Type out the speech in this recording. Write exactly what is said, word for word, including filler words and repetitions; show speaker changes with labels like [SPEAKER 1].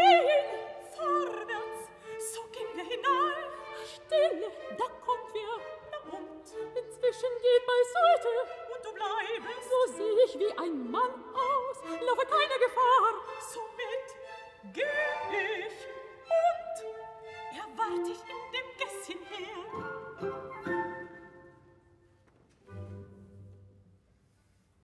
[SPEAKER 1] gehen. Vorwärts, so gehen wir hinein. Stille, da kommt wer. Na und? Inzwischen geht beiseite. Und du bleibest. So seh ich wie ein Mann aus. Laufe keine Gefahr. Somit geh.